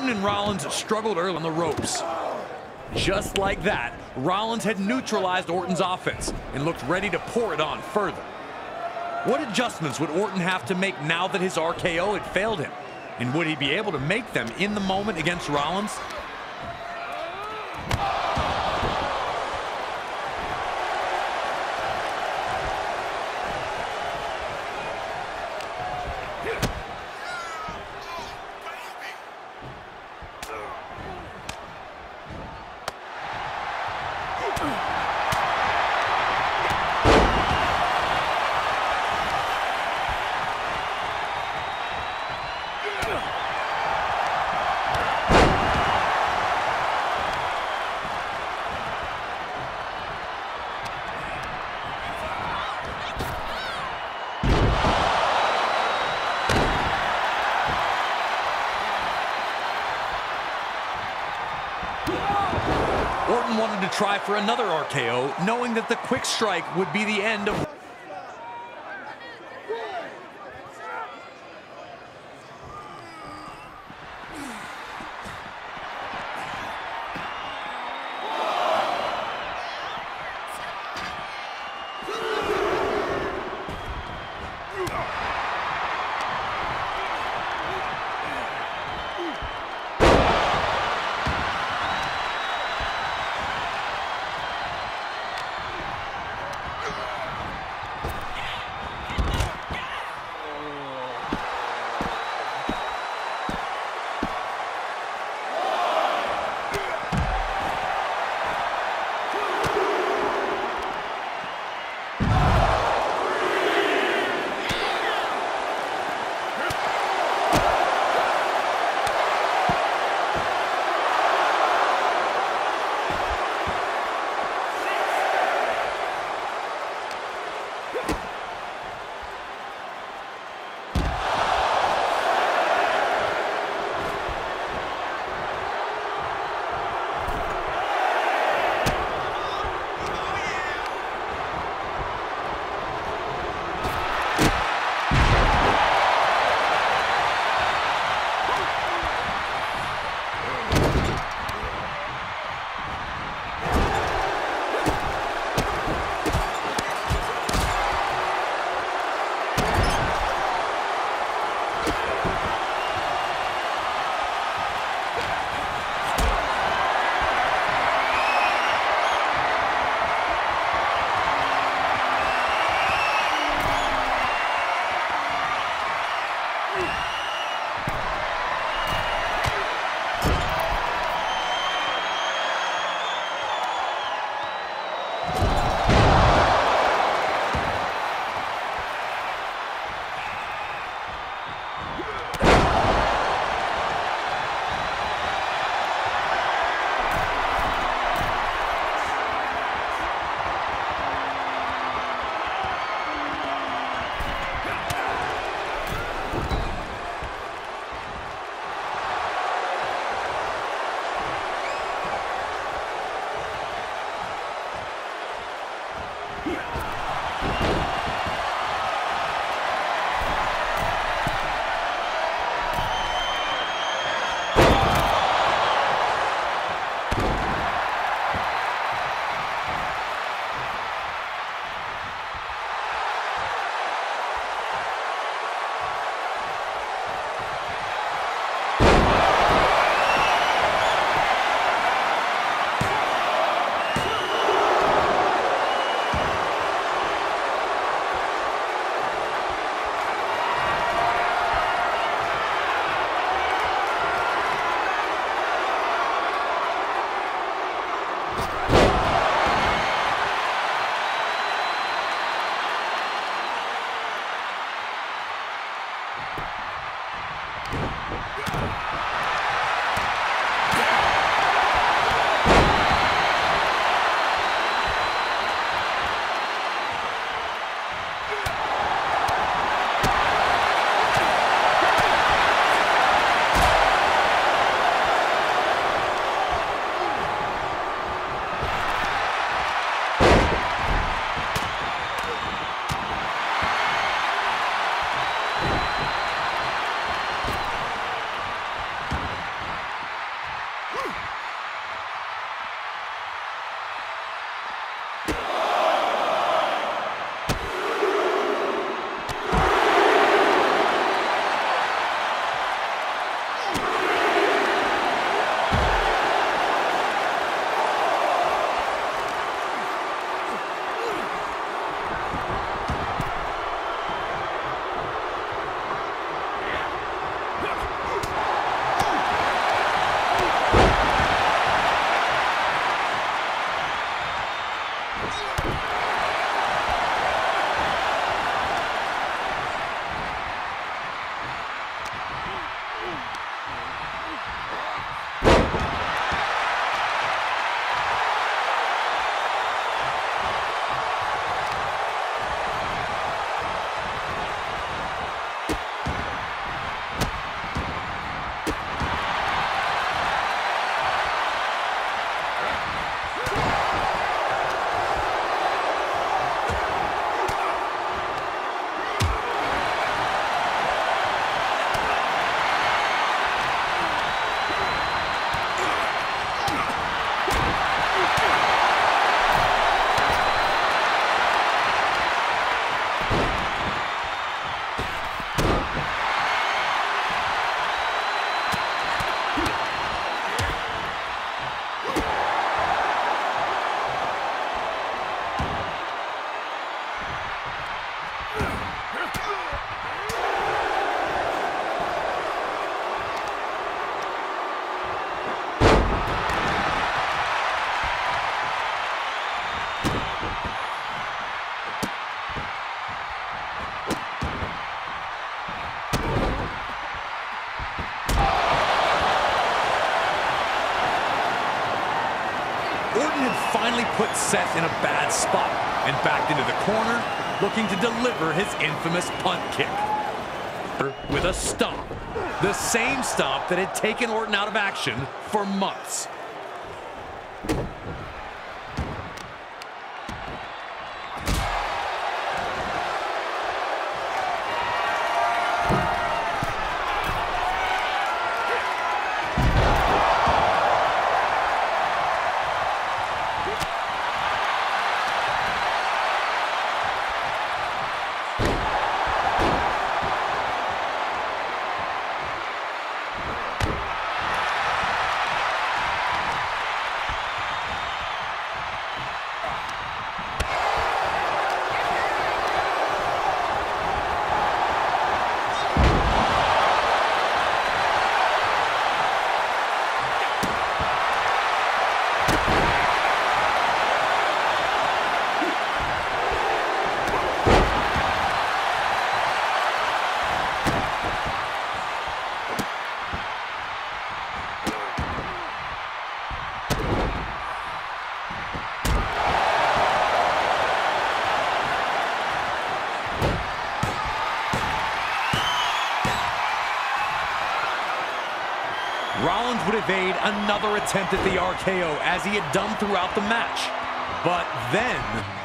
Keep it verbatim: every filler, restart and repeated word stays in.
Orton and Rollins struggled early on the ropes. Just like that, Rollins had neutralized Orton's offense and looked ready to pour it on further. What adjustments would Orton have to make now that his R K O had failed him? And would he be able to make them in the moment against Rollins? Orton wanted to try for another R K O, knowing that the quick strike would be the end of... finally put Seth in a bad spot and backed into the corner, looking to deliver his infamous punt kick. With a stomp. The same stomp that had taken Orton out of action for months. Rollins would evade another attempt at the R K O as he had done throughout the match. But then